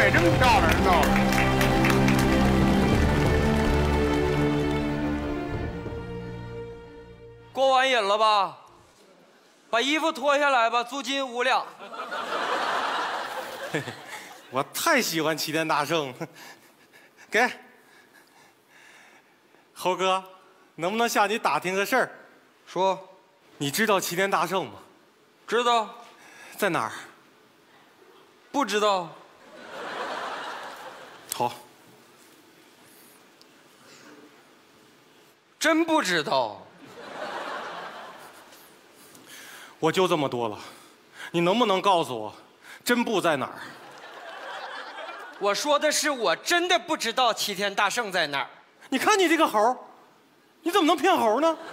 美真漂亮，知道吗？ 过完瘾了吧？把衣服脱下来吧，租金5两。 我太喜欢齐天大圣，给。猴哥，能不能向你打听个事儿？ 说， 你知道齐天大圣吗？ 知道？ 在哪儿？ 不知道。 好， 真不知道。 我就这么多了，你能不能告诉我，真不在哪儿？ 我说的是，我真的不知道齐天大圣在哪儿。 你看你这个猴，你怎么能骗猴呢？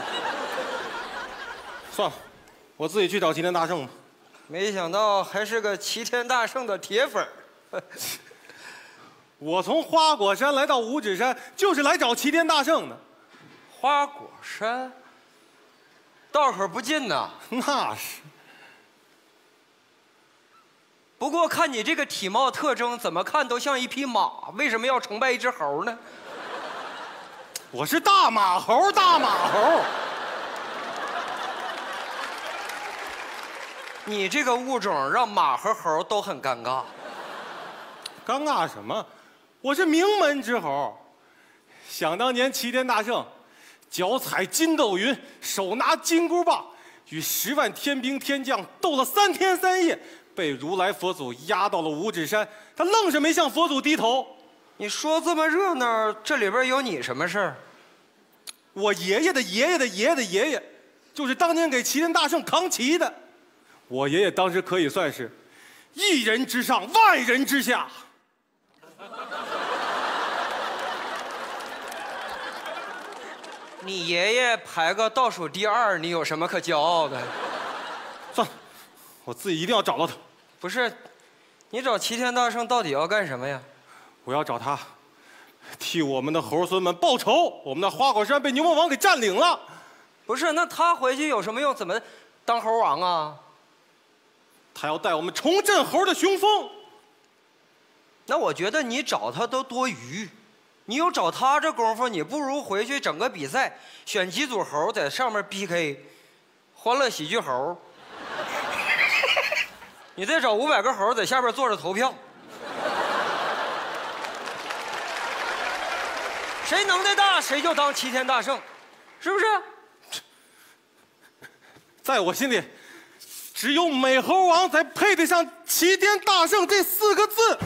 算了，我自己去找齐天大圣吧。 没想到还是个齐天大圣的铁粉儿。 我从花果山来到五指山，就是来找齐天大圣的。 花果山，道可不近呐。 那是。 不过看你这个体貌特征，怎么看都像一匹马，为什么要崇拜一只猴呢？ 我是大马猴，大马猴。 你这个物种让马和猴都很尴尬。 尴尬什么？我是名门之猴。想当年齐天大圣，脚踩筋斗云，手拿金箍棒，与10万天兵天将斗了3天3夜，被如来佛祖压到了五指山，他愣是没向佛祖低头。 你说这么热闹，这里边有你什么事儿？ 我爷爷的爷爷的爷爷的爷爷，就是当年给齐天大圣扛旗的。我爷爷当时可以算是1人之上，万人之下。 你爷爷排个倒数第2，你有什么可骄傲的？ 算了，我自己一定要找到他。 不是，你找齐天大圣到底要干什么呀？ 我要找他，替我们的猴孙们报仇。我们的花果山被牛魔王给占领了。 不是，那他回去有什么用？怎么当猴王啊？ 他要带我们重振猴的雄风。 那我觉得你找他都多余。你有找他这功夫，你不如回去整个比赛，选几组猴在上面 PK， 欢乐喜剧猴。你再找500个猴在下边坐着投票，谁能耐大谁就当齐天大圣，是不是？ 在我心里，只有美猴王才配得上齐天大圣这4个字。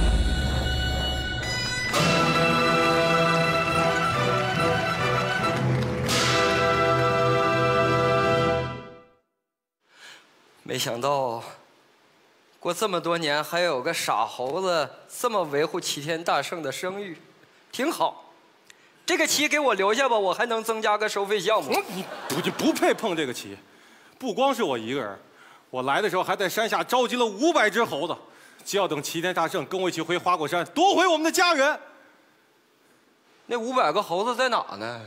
没想到，过这么多年还有个傻猴子这么维护齐天大圣的声誉，挺好。这个旗给我留下吧，我还能增加个收费项目。 你不配碰这个旗，不光是我一个人，我来的时候还在山下召集了500只猴子，就要等齐天大圣跟我一起回花果山，夺回我们的家园。 那500个猴子在哪呢？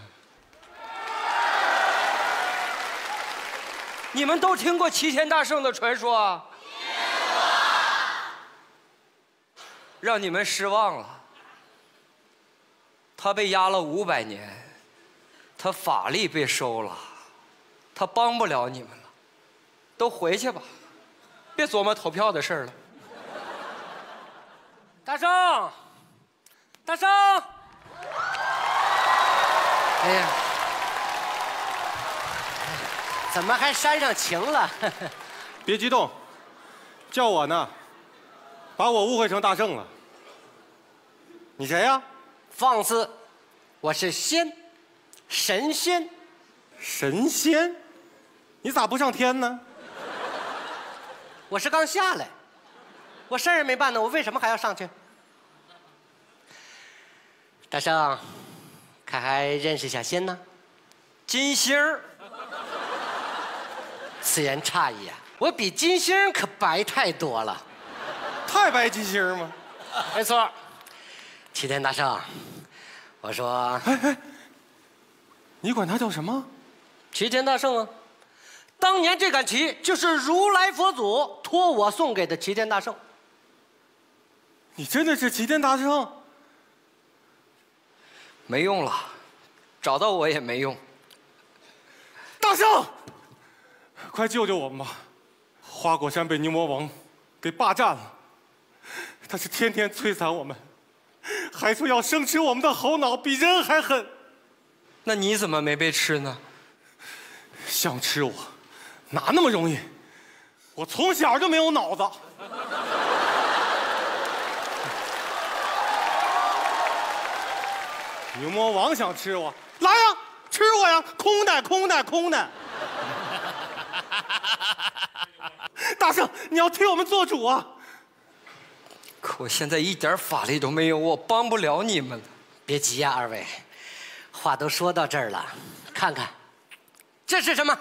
你们都听过齐天大圣的传说啊？听过。让你们失望了。他被压了500年，他法力被收了，他帮不了你们了，都回去吧，别琢磨投票的事儿了。大圣，大圣！ 哎呀！怎么还煽上情了？ 别激动，叫我呢，把我误会成大圣了。你谁呀？ 放肆！我是仙，神仙。 神仙？你咋不上天呢？ 我是刚下来，我事儿没办呢，我为什么还要上去？大圣，可还认识小仙呢？ 金星儿。 此言差矣啊！我比金星可白太多了。 太白金星吗？ 没错。齐天大圣，我说， 哎，你管他叫什么？ 齐天大圣啊！当年这杆旗就是如来佛祖托我送给的齐天大圣。 你真的是齐天大圣？ 没用了，找到我也没用。 大圣，快救救我们吧！花果山被牛魔王给霸占了，他是天天摧残我们，还说要生吃我们的猴脑，比人还狠。 那你怎么没被吃呢？ 想吃我，哪那么容易？我从小就没有脑子。牛魔王想吃我，来呀，吃我呀！空的，空的，空的。大圣，你要替我们做主啊！ 可我现在一点法力都没有，我帮不了你们了。 别急呀，二位，话都说到这儿了，看看，这是什么？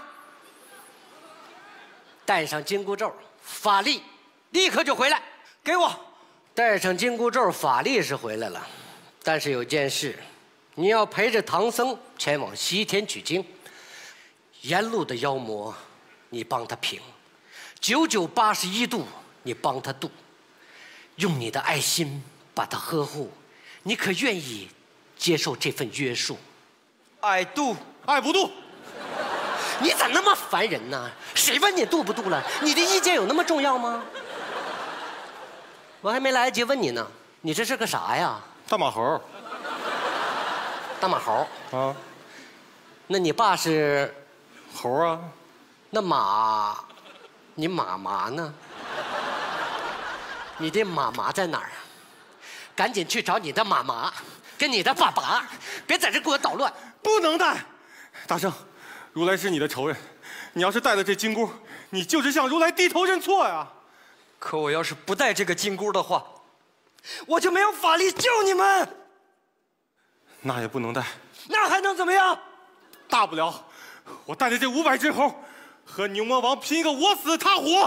戴上紧箍咒，法力立刻就回来。 给我， 戴上紧箍咒，法力是回来了，但是有件事。你要陪着唐僧前往西天取经，沿路的妖魔，你帮他平，9981度你帮他度，用你的爱心把他呵护，你可愿意接受这份约束？ 爱度， 爱不度。 你咋那么烦人呢？谁问你度不度了？你的意见有那么重要吗？我还没来得及问你呢，你这是个啥呀？ 大马猴。 大马猴啊？ 那你爸是猴啊？ 那马，你妈妈呢？你的妈妈在哪儿？赶紧去找你的妈妈，跟你的爸爸，别在这给我捣乱。 不能带，大圣，如来是你的仇人，你要是带了这金箍，你就是向如来低头认错呀。 可我要是不带这个金箍的话，我就没有法力救你们。 那也不能带， 那还能怎么样？ 大不了我带着这500只猴，和牛魔王拼一个我死他活。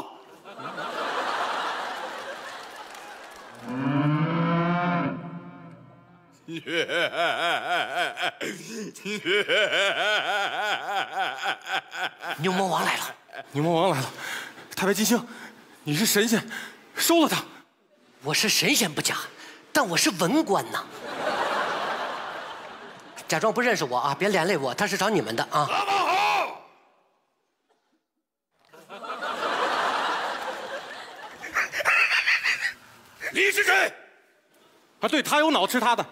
牛魔王来了！ 牛魔王来了！太白金星，你是神仙，收了他。 我是神仙不假，但我是文官呐。假装不认识我啊，别连累我，他是找你们的啊。 大马猴，你是谁？ 啊，对，他有脑吃他的。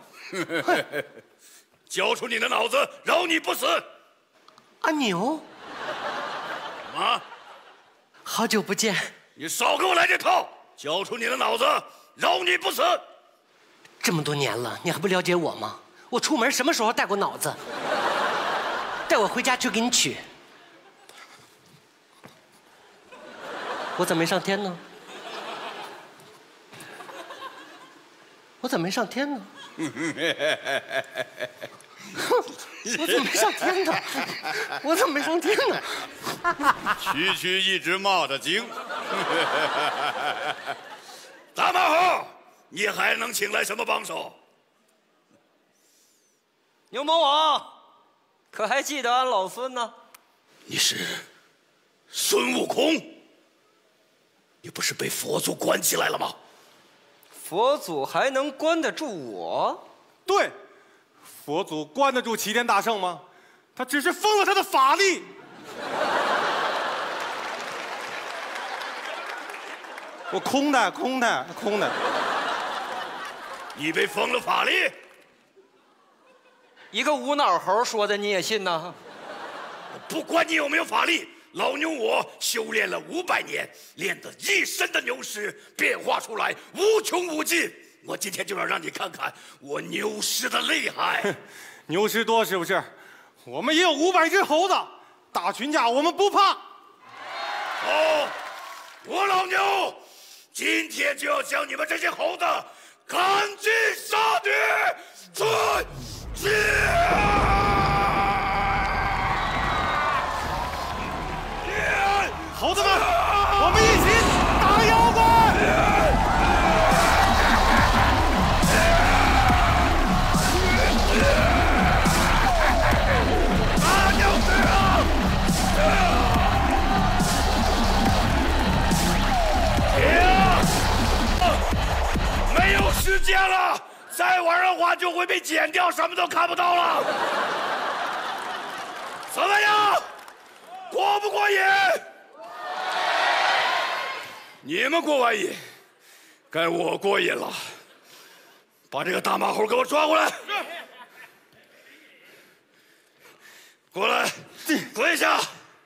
交出你的脑子，饶你不死。 阿牛， 啊， 好久不见。 你少给我来这套！交出你的脑子，饶你不死。 这么多年了，你还不了解我吗？我出门什么时候带过脑子？带我回家去给你取。我怎么没上天呢？我怎么没上天呢？我怎么没上天呢？我怎么没上天呢？ 区区一只蚂蚱精。大马猴，你还能请来什么帮手？ 牛魔王，可还记得俺老孙呢？ 你是孙悟空？你不是被佛祖关起来了吗？ 佛祖还能关得住我？ 对，佛祖关得住齐天大圣吗？他只是封了他的法力。我空的，空的，空的。 你被封了法力？ 一个无脑猴说的你也信呢？ 不管你有没有法力，老牛我修炼了500年，练得一身的牛尸变化出来无穷无尽。我今天就要让你看看我牛尸的厉害。 牛尸多是不是？我们也有500只猴子，打群架我们不怕。 好，我老牛今天就要将你们这些猴子赶尽杀绝！去！ 猴子们，我们一起打妖怪！ 打牛子啊！停！没有见了，再玩的话就会被剪掉，什么都看不到了。怎么样？过不过瘾？你们过完瘾，该我过瘾了。把这个大马猴给我抓过来。过来，跪下。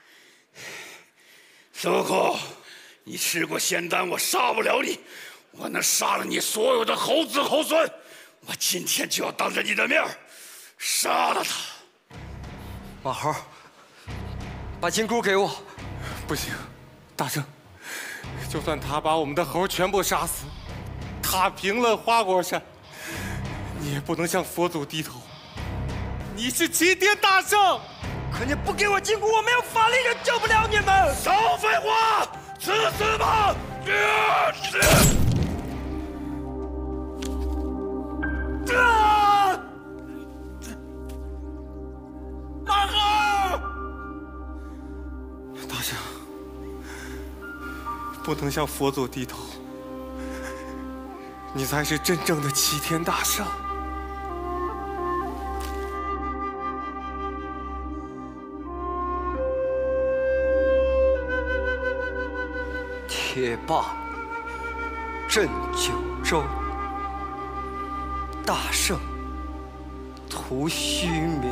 孙悟空，你吃过仙丹，我杀不了你，我能杀了你所有的猴子猴孙。我今天就要当着你的面杀了他。 马猴，把金箍给我。 不行，大圣，就算他把我们的猴全部杀死，踏平了花果山，你也不能向佛祖低头。你是齐天大圣， 可你不给我金箍，我没有法力就救不了你们。 少废话，吃死吧！马猴， 大圣，不能向佛祖低头，你才是真正的齐天大圣。 铁霸镇九州，大圣图虚名，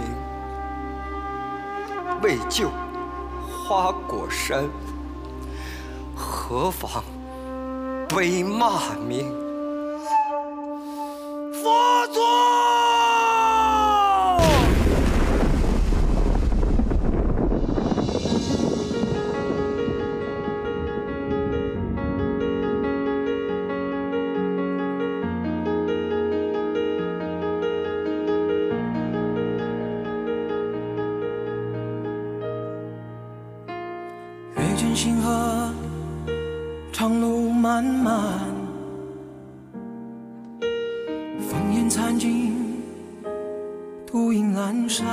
为救花果山，何妨被骂名？佛祖！ 星河，长路漫漫，烽烟残尽，独影阑珊。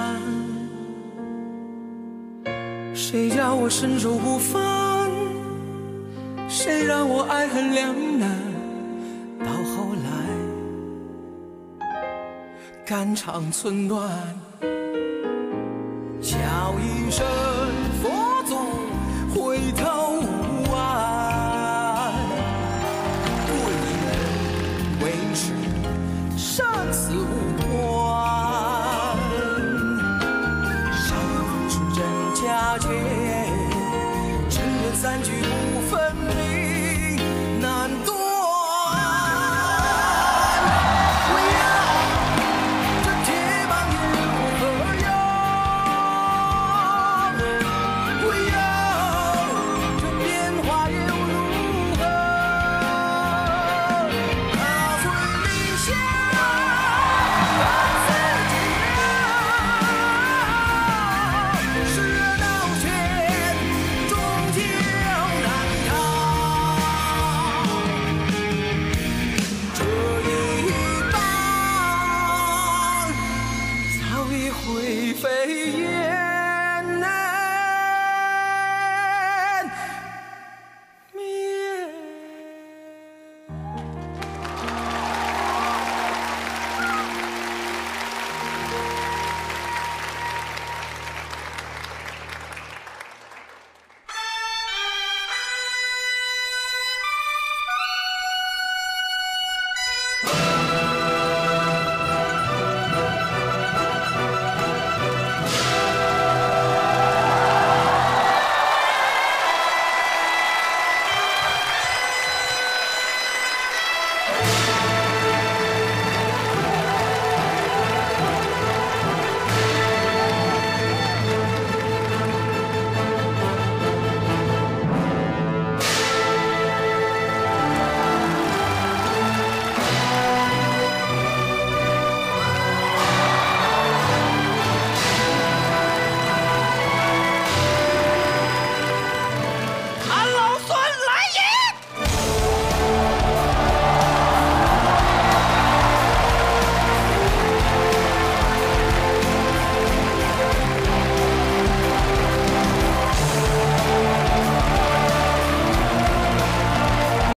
谁叫我身手不凡？谁让我爱恨两难？到后来，肝肠寸断，叫一声佛祖。回头无岸，归人为师